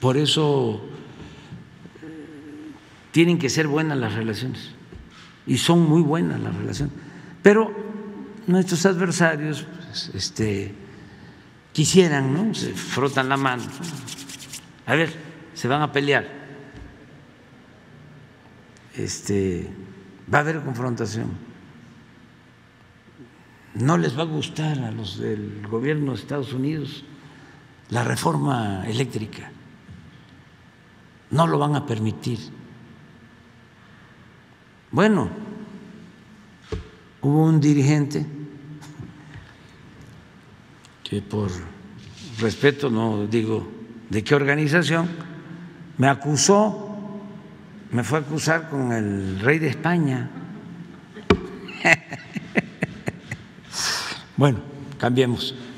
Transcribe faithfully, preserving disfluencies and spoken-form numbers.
Por eso tienen que ser buenas las relaciones, y son muy buenas las relaciones. Pero nuestros adversarios pues, este, quisieran, ¿no? Se frotan la mano. A ver, se van a pelear. Este, va a haber confrontación. No les va a gustar a los del gobierno de Estados Unidos la reforma eléctrica. No lo van a permitir. Bueno, hubo un dirigente que por respeto no digo de qué organización, me acusó, me fue a acusar con el rey de España. Bueno, cambiemos.